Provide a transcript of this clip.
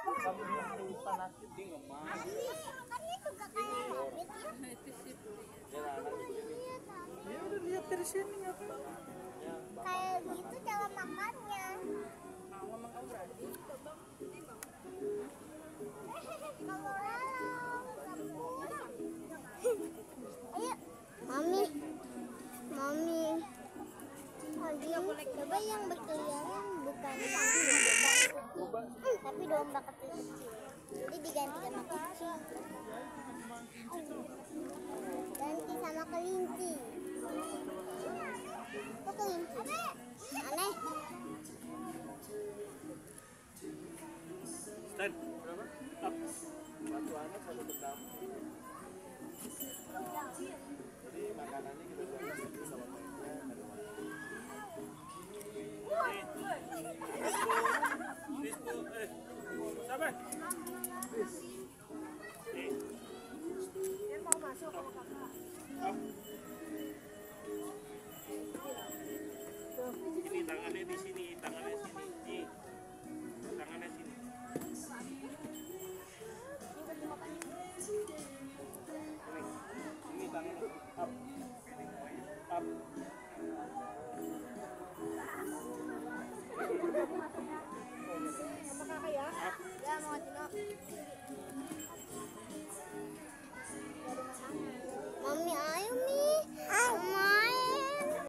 Ya udah lihat dari sini ngapain? Kayak gitu cara makannya. Ayo, mami, mami. Coba yang berkeliaran bukan tapi domba kecil-kecil. Jadi diganti sama kucing. Ganti sama kelinci. Kok kelinci? Aneh. Stand. Berapa? Up. Satu anak satu bendam. Jadi makanannya kita bagi sama mainnya. Sabar.